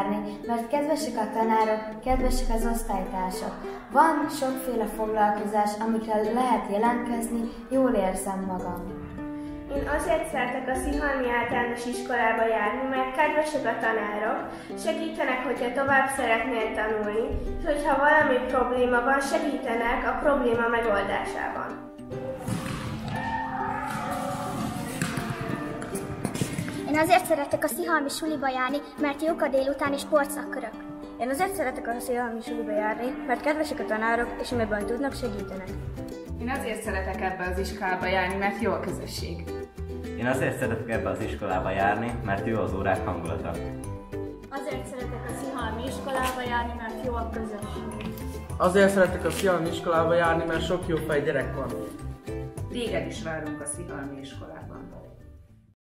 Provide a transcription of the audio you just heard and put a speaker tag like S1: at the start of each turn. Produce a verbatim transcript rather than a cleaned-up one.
S1: járni, mert kedvesek a tanárok, kedvesek az osztálytársak. Van sokféle foglalkozás, amikre lehet jelentkezni, jól érzem magam.
S2: Én azért szeretek a Szihalmi Általános Iskolába járni, mert kedvesek a tanárok, segítenek, hogyha tovább szeretnél tanulni, és hogyha valami probléma van, segítenek a probléma megoldásában.
S3: Én azért szeretek a Szihalmi suliba járni, mert jók a délutáni sportszakkörök.
S4: Én azért szeretek a Szihalmi suliba járni, mert kedvesek a tanárok, és amiben tudnak, segítenek.
S5: Én azért szeretek ebbe az iskolába járni, mert jó a közösség.
S6: Én azért szeretek ebbe az iskolába járni, mert jó az órák hangulata.
S7: Azért szeretek a Szihalmi iskolába járni, mert jó a közösség.
S8: Azért szeretek a Szihalmi iskolába járni, mert sok jó fej gyerek van.
S5: Téged is várunk a Szihalmi iskolában.